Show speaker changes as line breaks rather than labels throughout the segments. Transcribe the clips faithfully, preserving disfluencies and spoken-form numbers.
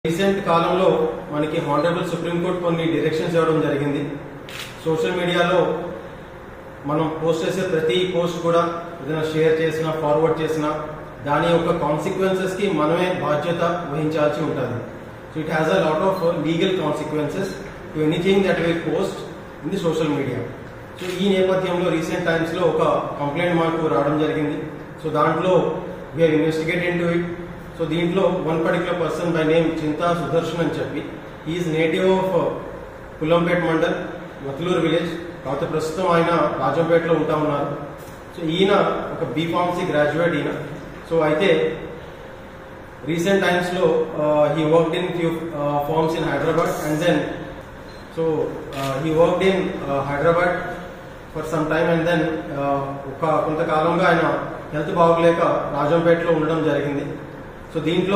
Recent కాలంలో మనకి honourable supreme court కొన్ని డైరెక్షన్స్ ఇవ్వడం జరిగింది. సోషల్ మీడియాలో మనం పోస్ట్ చేసే ప్రతి పోస్ట్ కూడా ఏదైనా షేర్ చేసినా ఫార్వర్డ్ చేసినా దాని యొక్క కాన్సిక్వెన్సెస్ కి మనమే బాధ్యత వహించాల్సి ఉంటుంది. So it has a lot of legal consequences to anything that will post in the social media. So ఈ నేపథ్యంలో రీసెంట్ టైమ్స్ లో ఒక కంప్లైంట్ మాకు రావడం జరిగింది. సో దాంట్లో we are investigate into it. So దీంట్లో one particular person by name Chinta Sudarshan అని చెప్పి is native of Pullampet mandal Matulur village. కాకపోతే ప్రస్తుతం ఆయన రాజంపేటలో ఉంటా ఉన్నారు. సో ఈయన ఒక బీఫార్మసీ గ్రాడ్యుయేట్ ఈయన. సో అయితే రీసెంట్ టైమ్స్ లో he worked in few firms in Hyderabad and then so he worked in Hyderabad for some time and then ఒక కొంతకాలంగా ఆయన హెల్త్ బాగోలేక రాజంపేటలో ఉండడం జరిగింది. సో దీంట్లో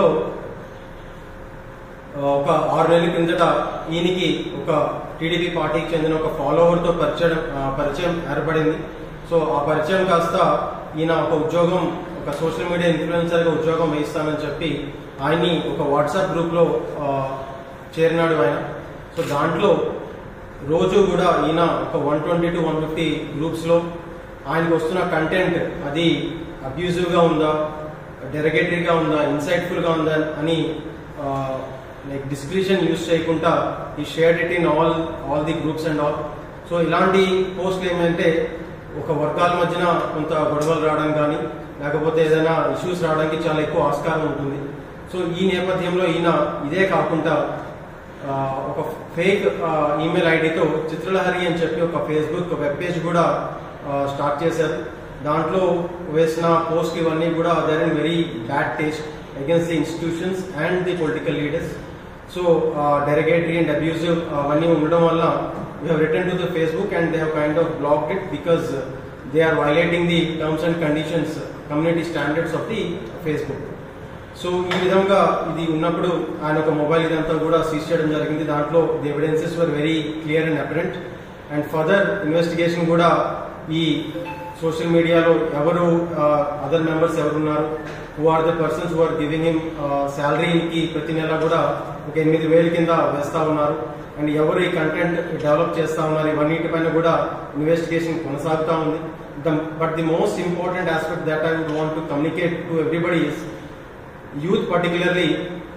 ఒక ఆరు నెలల కిందట ఈయనకి ఒక టీడీపీ పార్టీకి చెందిన ఒక ఫాలోవర్ తో పరిచయం పరిచయం ఏర్పడింది. సో ఆ పరిచయం కాస్త ఈయన ఒక ఉద్యోగం ఒక సోషల్ మీడియా ఇన్ఫ్లుయెన్సర్ గా ఉద్యోగం వేయిస్తానని చెప్పి ఆయన్ని ఒక వాట్సాప్ గ్రూప్ లో చేరినాడు ఆయన. సో దాంట్లో రోజు కూడా ఈయన ఒక one twenty two one fifty groups లో ఆయనకు వస్తున్న కంటెంట్ అది అబ్యూజివ్ గా ఉందా, డెరగేటరీగా ఉందా, ఇన్సైట్ఫుల్ గా ఉందా అని లైక్ డిస్క్రిప్షన్ యూజ్ చేయకుండా ఈ shared it in all all the groups and all. So ఇలాంటి పోస్టులు ఏమంటే ఒక వర్గాల మధ్యన కొంత గొడవలు రావడం కానీ లేకపోతే ఏదైనా ఇష్యూస్ రావడానికి చాలా ఎక్కువ ఆస్కారం ఉంటుంది. సో ఈ నేపథ్యంలో ఈయన ఇదే కాకుండా ఒక ఫేక్ ఈమెయిల్ ఐడితో చిత్రలహరి అని చెప్పి ఒక ఫేస్బుక్ వెబ్ పేజ్ కూడా స్టార్ట్ చేశారు. దాంట్లో వేసిన పోస్ట్ ఇవన్నీ కూడా there in very bad taste against the institutions and the political leaders. So derogatory and abusive అవన్నీ ఉండడం వల్ల we have return to the Facebook and they have kind of blocked it because they are violating the terms and conditions community standards of the Facebook. So ఈ విధంగా ఇది ఉన్నప్పుడు ఆయన ఒక mobile ఇదంతా కూడా సీజ్ చేయడం జరిగింది. దాంట్లో the evidences were very clear and apparent. And further investigation కూడా ఈ సోషల్ మీడియాలో ఎవరు అదర్ మెంబర్స్ ఎవరున్నారు, who are the persons who are giving him శాలరీకి ప్రతి నెల కూడా ఒక ఎనిమిది వేల కింద వేస్తా ఉన్నారు అండ్ ఎవరు ఈ కంటెంట్ డెవలప్ చేస్తా ఉన్నారు, ఇవన్నిటిపైన కూడా ఇన్వెస్టిగేషన్ కొనసాగుతా ఉంది. But the most important aspect that I would want to communicate to everybody is youth particularly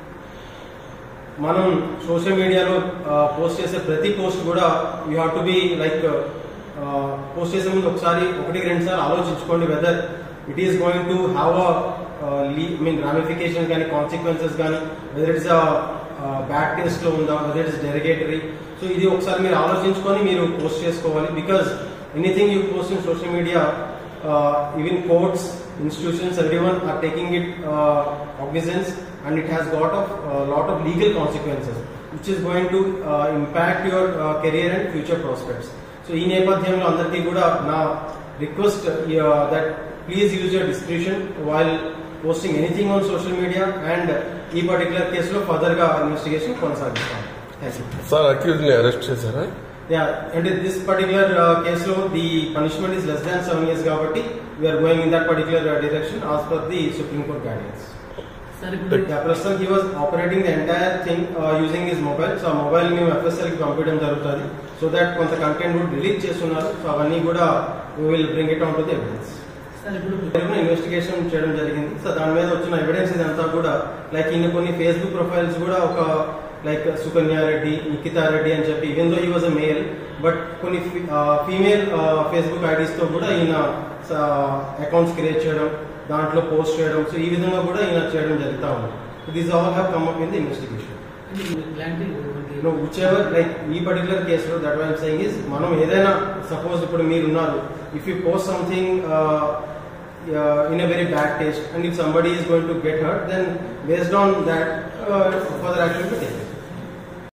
మనం సోషల్ మీడియాలో పోస్ట్ చేసే ప్రతి పోస్ట్ కూడా you have to be like post చేసే ముందు ఒకసారి ఒకటి రెండు సార్లు ఆలోచించుకోండి whether it is going to have I mean ramification కానీ కాన్సిక్వెన్సెస్ కానీ వెదర్ ఇట్స్ బ్యాడ్ టేస్ట్ లో ఉందా, వెదర్ ఇట్స్ డెరిగేటరీ. సో ఇది ఒకసారి మీరు ఆలోచించుకొని మీరు పోస్ట్ చేసుకోవాలి. Because anything you post in social media even courts, institutions, everyone are taking it cognizance and it has got of uh, lot of legal consequences which is going to uh, impact your uh, career and future prospects. So ఈ నేపథ్యంలో అందరికీ కూడా నా request that please use your description while posting anything on social media and ఈ particular కేసులో further గా investigation కొనసాగిస్తాం.
Sir accused ని అరెస్ట్ చేశారా?
యా, అంటే దిస్ పర్టికులర్ కేసులో the punishment is less than seven years కాబట్టి we are going in that particular direction as per the supreme court guidance. ప్రస్తుతం he was operating the entire thing using his mobile. So ఆ mobile మేము FSL కి పంపించడం జరుగుతుంది. So that కొంత content కూడా delete చేస్తున్నారు. సో అవన్నీ కూడా we will bring it on to the evidence. Investigation చేయడం జరిగింది. సో దాని మీద వచ్చిన ఎవిడెన్స్ ఇదంతా కూడా లైక్ ఇన్ని కొన్ని ఫేస్బుక్ ప్రొఫైల్స్ కూడా ఒక లైక్ సుకన్య రెడ్డి, నిఖితా రెడ్డి అని చెప్పి even though he was a male but కొన్ని ఫీమేల్ ఫేస్బుక్ ఐడీస్ తో కూడా ఈయన అకౌంట్స్ క్రియేట్ చేయడం, దాంట్లో పోస్ట్ చేయడం. సో ఈ విధంగా కూడా ఈయన చేయడం జరుగుతూ ఉంది. These all have come up in the investigation. Which ever like ఈ పర్టికులర్ కేసులో దట్ ఐఎమ్ సెయింగ్ ఇస్ మనం ఏదైనా సపోజ్ ఇప్పుడు మీరు ఉన్నారు, if you post something in a very bad taste and if somebody is going to get hurt then based on that further action to take.